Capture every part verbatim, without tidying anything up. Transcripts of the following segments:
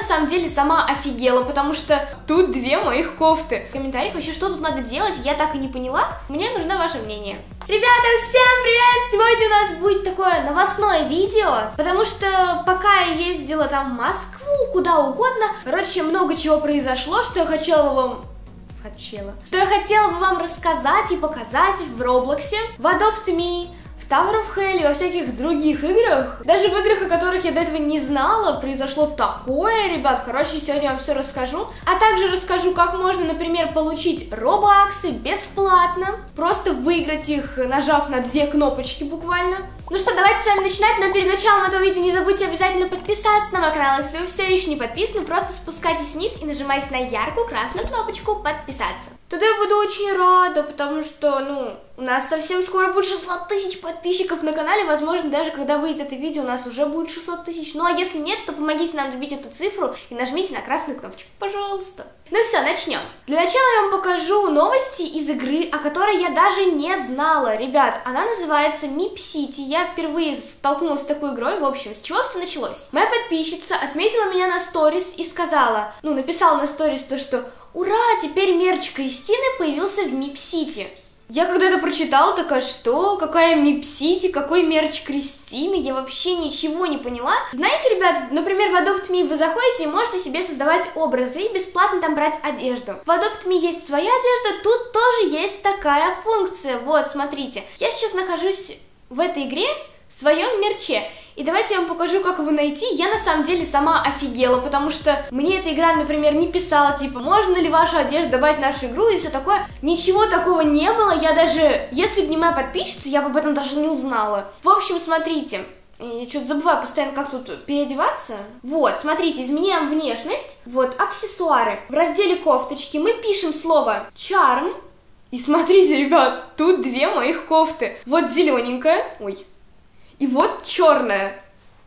самом деле сама офигела, потому что тут две моих кофты. В комментариях вообще, что тут надо делать, я так и не поняла. Мне нужно ваше мнение. Ребята, всем привет! Сегодня у нас будет такое новостное видео, потому что пока я ездила там в Москву, куда угодно, короче, много чего произошло, что я хотела бы вам... Хотела. Что я хотела бы вам рассказать и показать в Роблоксе, в Adopt Me, в Tower of Hell и во всяких других играх. Даже в играх, о которых я до этого не знала, произошло такое, ребят. Короче, сегодня я вам все расскажу. А также расскажу, как можно, например, получить робоксы бесплатно. Просто выиграть их, нажав на две кнопочки буквально. Ну что, давайте с вами начинать, но перед началом этого видео не забудьте обязательно подписаться на мой канал, если вы все еще не подписаны, просто спускайтесь вниз и нажимайте на яркую красную кнопочку подписаться. Тогда я буду очень рада, потому что, ну, у нас совсем скоро будет шестьсот тысяч подписчиков на канале, возможно, даже когда выйдет это видео, у нас уже будет шестьсот тысяч, ну а если нет, то помогите нам добить эту цифру и нажмите на красную кнопочку, пожалуйста. Ну все, начнем. Для начала я вам покажу новости из игры, о которой я даже не знала. Ребят, она называется Mip City. Я впервые столкнулась с такой игрой. В общем, с чего все началось? Моя подписчица отметила меня на сторис и сказала, ну, написала на сторис то, что ура, теперь мерч Кристины появился в Mip City. Я когда это прочитала, такая, что? Какая Mip City, какой мерч Кристины? Я вообще ничего не поняла. Знаете, ребят, например, в Adopt Me вы заходите и можете себе создавать образы и бесплатно там брать одежду. В Adopt Me есть своя одежда, тут тоже есть такая функция. Вот, смотрите. Я сейчас нахожусь в этой игре, в своем мерче. И давайте я вам покажу, как его найти. Я на самом деле сама офигела, потому что мне эта игра, например, не писала, типа, можно ли вашу одежду добавить в нашу игру и все такое. Ничего такого не было, я даже, если бы не моя подписчица, я бы об этом даже не узнала. В общем, смотрите, я что-то забываю постоянно, как тут переодеваться. Вот, смотрите, изменяем внешность, вот, аксессуары. В разделе кофточки мы пишем слово charm. И смотрите, ребят, тут две моих кофты. Вот зелененькая, ой. И вот черная.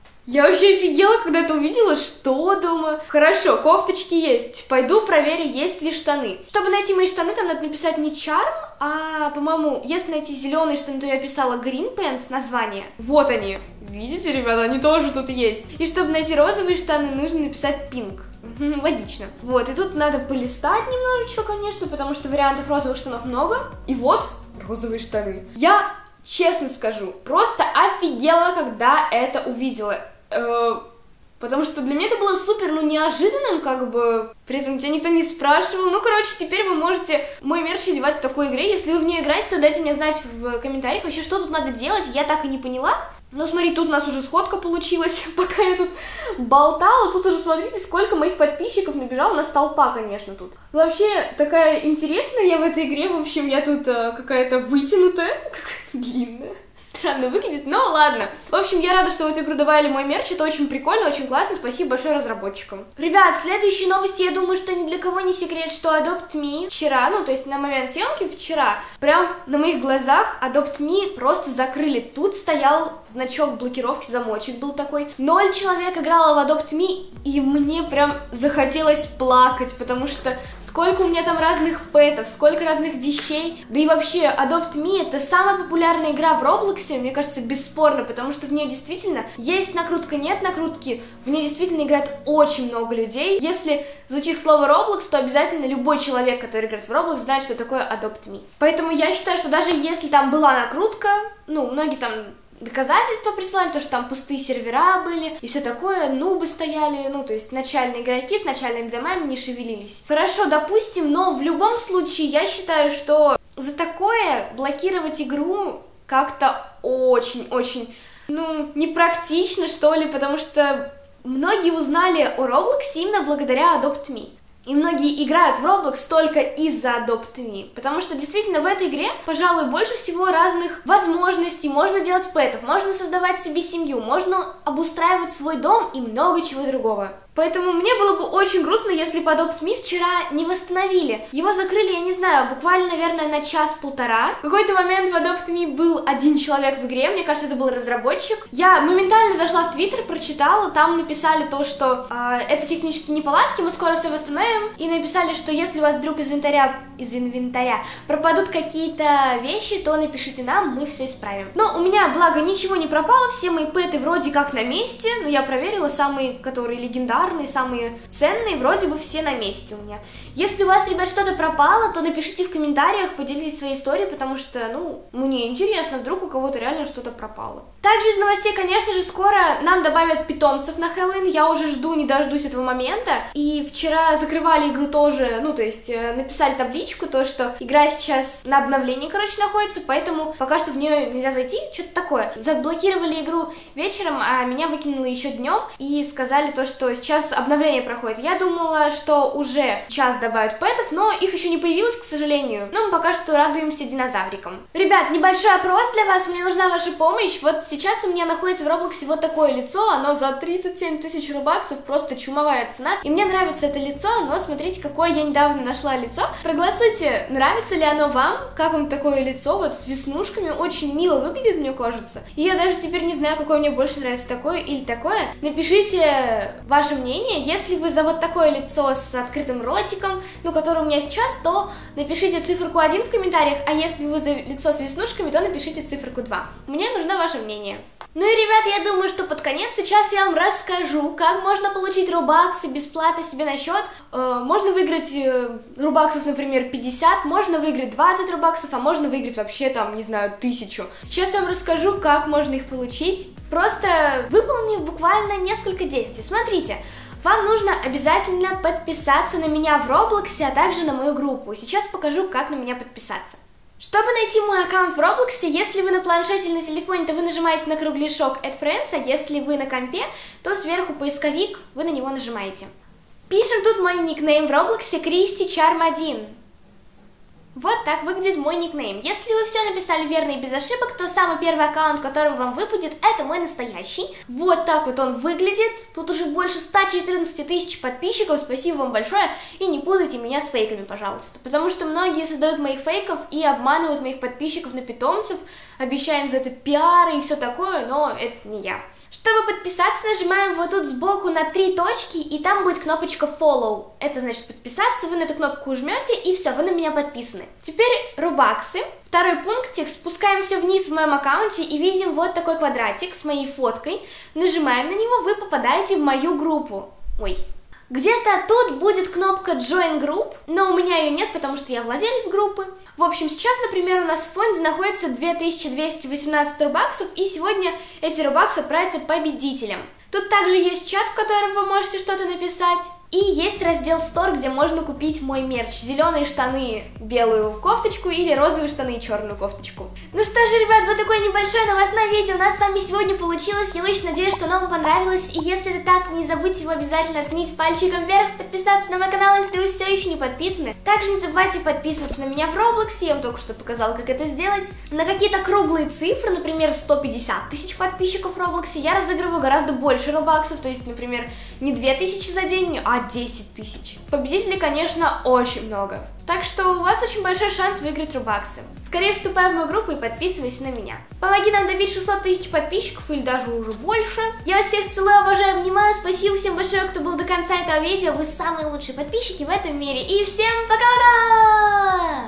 Я вообще офигела, когда это увидела. Что, думаю? Хорошо, кофточки есть. Пойду проверю, есть ли штаны. Чтобы найти мои штаны, там надо написать не charm, а, по-моему, если найти зеленые штаны, то я писала green pants, название. Вот они. Видите, ребята, они тоже тут есть. И чтобы найти розовые штаны, нужно написать pink. Логично. Вот, и тут надо полистать немножечко, конечно, потому что вариантов розовых штанов много. И вот розовые штаны. Я... Честно скажу, просто офигела, когда это увидела, э, потому что для меня это было супер, ну, неожиданным, как бы, при этом тебя никто не спрашивал. Ну, короче, теперь вы можете мой мерч одевать в такой игре. Если вы в нее играете, то дайте мне знать в комментариях вообще, что тут надо делать, я так и не поняла. Ну, смотри, тут у нас уже сходка получилась, пока я тут болтала. Тут уже, смотрите, сколько моих подписчиков набежало. У нас толпа, конечно, тут. Вообще, такая интересная я в этой игре. В общем, я тут а, какая-то вытянутая, какая-то длинная. Странно выглядит, но ладно. В общем, я рада, что в эту игру добавили мой мерч. Это очень прикольно, очень классно. Спасибо большое разработчикам. Ребят, следующие новости, я думаю, что ни для кого не секрет, что Adopt Me вчера, ну, то есть на момент съемки вчера, прям на моих глазах Adopt Me просто закрыли. Тут стоял значок блокировки, замочек был такой. Ноль человек играло в Adopt Me, и мне прям захотелось плакать, потому что сколько у меня там разных пэтов, сколько разных вещей. Да и вообще, Adopt Me это самая популярная игра в Роблоксе, мне кажется, бесспорно, потому что в ней действительно есть накрутка, нет накрутки, в ней действительно играет очень много людей. Если звучит слово Roblox, то обязательно любой человек, который играет в Roblox, знает, что такое Adopt Me. Поэтому я считаю, что даже если там была накрутка, ну, многие там доказательства прислали, то, что там пустые сервера были и все такое, нубы стояли, ну, то есть начальные игроки с начальными домами не шевелились. Хорошо, допустим, но в любом случае я считаю, что за такое блокировать игру как-то очень-очень, ну, непрактично, что ли, потому что многие узнали о Роблоксе именно благодаря Adopt Me. И многие играют в Roblox только из-за Adopt Me, потому что действительно в этой игре, пожалуй, больше всего разных возможностей. Можно делать пэтов, можно создавать себе семью, можно обустраивать свой дом и много чего другого. Поэтому мне было бы очень грустно, если бы Adopt Me вчера не восстановили. Его закрыли, я не знаю, буквально, наверное, на час-полтора. В какой-то момент в Adopt Me был один человек в игре, мне кажется, это был разработчик. Я моментально зашла в Твиттер, прочитала, там написали то, что э, это технические неполадки, мы скоро все восстановим. И написали, что если у вас вдруг из инвентаря, из инвентаря пропадут какие-то вещи, то напишите нам, мы все исправим. Но у меня, благо, ничего не пропало, все мои пэты вроде как на месте, но я проверила, самые, которые легендарные, легендарные, самые ценные, вроде бы все на месте у меня. Если у вас, ребят, что-то пропало, то напишите в комментариях, поделитесь своей историей, потому что, ну, мне интересно, вдруг у кого-то реально что-то пропало. Также из новостей, конечно же, скоро нам добавят питомцев на Хэллоуин, я уже жду, не дождусь этого момента. И вчера закрывали игру тоже, ну, то есть написали табличку, то, что игра сейчас на обновлении, короче, находится, поэтому пока что в нее нельзя зайти, что-то такое. Заблокировали игру вечером, а меня выкинули еще днем и сказали то, что сейчас обновление проходит. Я думала, что уже сейчас добавят пэтов, но их еще не появилось, к сожалению. Но мы пока что радуемся динозаврикам. Ребят, небольшой опрос для вас, мне нужна ваша помощь. Вот сейчас у меня находится в Роблоксе вот такое лицо, оно за тридцать семь тысяч робаксов, просто чумовая цена. И мне нравится это лицо, но смотрите, какое я недавно нашла лицо. Проголосуйте, нравится ли оно вам, как вам такое лицо, вот с веснушками, очень мило выглядит, мне кажется. И я даже теперь не знаю, какое мне больше нравится, такое или такое. Напишите ваше мнение, если вы за вот такое лицо с открытым ротиком, ну, которое у меня сейчас, то напишите циферку один в комментариях, а если вы за лицо с веснушками, то напишите циферку два. Мне нужно ваше мнение. Ну и, ребят, я думаю, что под конец сейчас я вам расскажу, как можно получить робаксы бесплатно себе на счет. Э, можно выиграть э, робаксов, например, пятьдесят, можно выиграть двадцать робаксов, а можно выиграть вообще там, не знаю, тысячу. Сейчас я вам расскажу, как можно их получить, просто выполнив буквально несколько действий. Смотрите. Вам нужно обязательно подписаться на меня в Роблоксе, а также на мою группу. Сейчас покажу, как на меня подписаться. Чтобы найти мой аккаунт в Роблоксе, если вы на планшете или на телефоне, то вы нажимаете на кругляшок Add Friends, а если вы на компе, то сверху поисковик, вы на него нажимаете. Пишем тут мой никнейм в Роблоксе Кристи Чарм один. Вот так выглядит мой никнейм. Если вы все написали верно и без ошибок, то самый первый аккаунт, который вам выпадет, это мой настоящий. Вот так вот он выглядит. Тут уже больше ста четырнадцати тысяч подписчиков. Спасибо вам большое. И не путайте меня с фейками, пожалуйста. Потому что многие создают моих фейков и обманывают моих подписчиков на питомцев. Обещаем за это пиары и все такое, но это не я. Чтобы подписаться, нажимаем вот тут сбоку на три точки, и там будет кнопочка Follow. Это значит подписаться, вы на эту кнопку жмете, и все, вы на меня подписаны. Теперь робаксы. Второй пунктик, спускаемся вниз в моем аккаунте и видим вот такой квадратик с моей фоткой. Нажимаем на него, вы попадаете в мою группу. Ой. Где-то тут будет кнопка Join Group, но у меня ее нет, потому что я владелец группы. В общем, сейчас, например, у нас в фонде находится две тысячи двести восемнадцать робаксов, и сегодня эти робаксы отправятся победителям. Тут также есть чат, в котором вы можете что-то написать. И есть раздел Store, где можно купить мой мерч. Зеленые штаны, белую кофточку или розовые штаны и черную кофточку. Ну что же, ребят, вот такое небольшое новостное видео у нас с вами сегодня получилось. Я очень надеюсь, что оно вам понравилось. И если это так, не забудьте его обязательно оценить пальчиком вверх, подписаться на мой канал, если вы все еще не подписаны. Также не забывайте подписываться на меня в Роблоксе. Я вам только что показала, как это сделать. На какие-то круглые цифры, например, сто пятьдесят тысяч подписчиков в Роблоксе, я разыгрываю гораздо больше робаксов. То есть, например, не две тысячи за день, а десять тысяч. Победителей, конечно, очень много. Так что у вас очень большой шанс выиграть робаксы. Скорее вступай в мою группу и подписывайся на меня. Помоги нам добить шестьсот тысяч подписчиков или даже уже больше. Я вас всех целую, обожаю, обнимаю. Спасибо всем большое, кто был до конца этого видео. Вы самые лучшие подписчики в этом мире. И всем пока-пока!